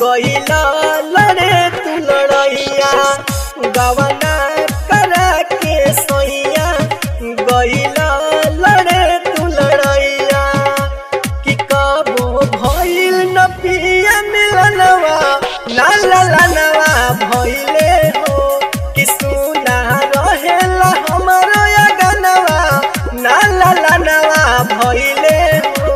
गइला लड़े तू लड़ैया गवना करा के सैया गइला लड़े तू लड़ैया कि कबो भइल न पिया मिलनवा ना ललनवा भइले हो कि सुना रहेला हमरो या गनवा ना ललनवा भइले हो।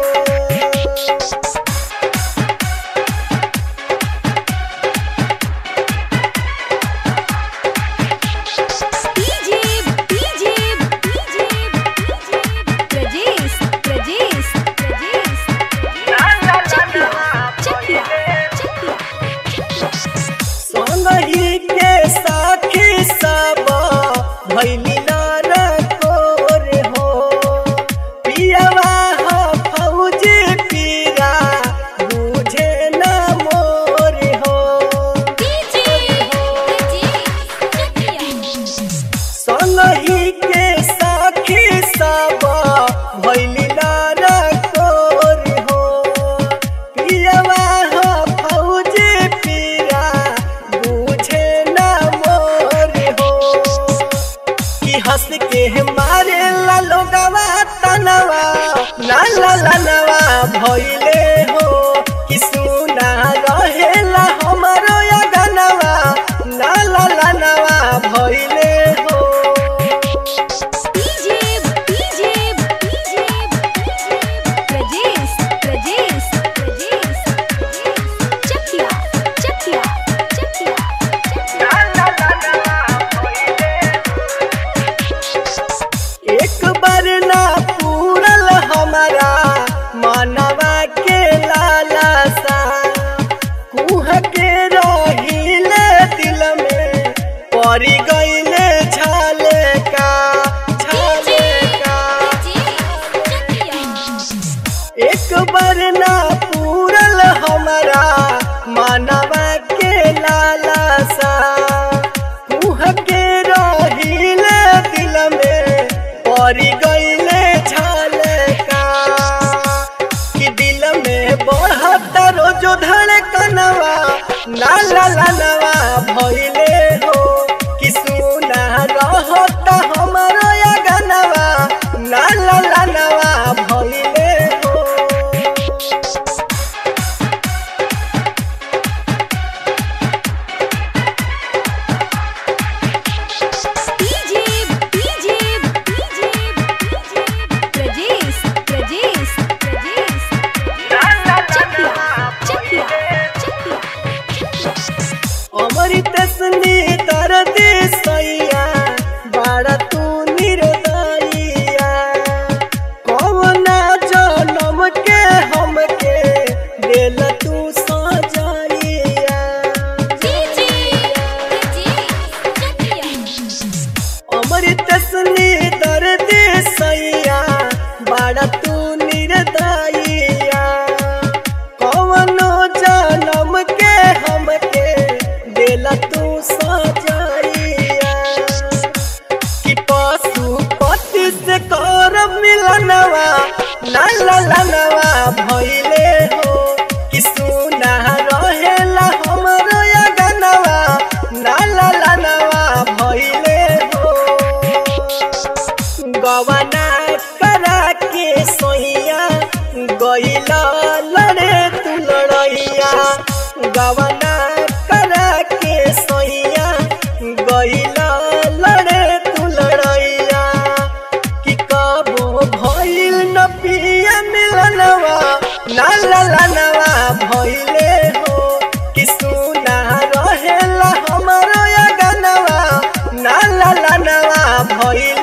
संगही के साखी सब भइली लड़कोर हो पियवा हो फौजी पीरा बुझे न मोर हो संगही के साखी सब भइली लड़कोर हो पियवा हो फौजी पीरा बुझे न मोर हो कि हंस के मारे ला लोगवा तनवा ना ललनवा भइले हो कि सुना रहेला हमरो या गनवा ना ललनवा भइले हो। एक बार ना पूरल हमारा मानवा के लालसा कुह के रहिले दिल में पड़ी गईले छाले का एक बार ना पूरल हमारा मानवा के लालसा कुह के रहिले दिल में पड़ी गईले छाले का कि दिल में बढ़त रोजो धड़कनवा ना ललनवा भइले हो कि सुना रहत हमरो या गनवा ना ललनवा भइले हो। अमृत स्नी दर्द सैया बाड़ा तू निर्दयिया कौना जनम के हमके दिल तू सजाइया अमृत स्नी दर्द सैया बाड़ा तू निर्दयिया कौनो जनम के हमके दिल तू सजाइया कि पशुपति से करब मिलनवा ना ललनवा भइले हो कि सुना रहेला हमरो या गनवा ना ललनवा भइले हो गवना करा के सोइया गइला लड़े तू लड़ैया गवना करा के सोइया गइला लड़े तू लड़ैया कि कबो भइल न पिया मिलनवा ना ललनवा भइले हो कि सुना रहेला हमरो या गनवा ना ललनवा भइले।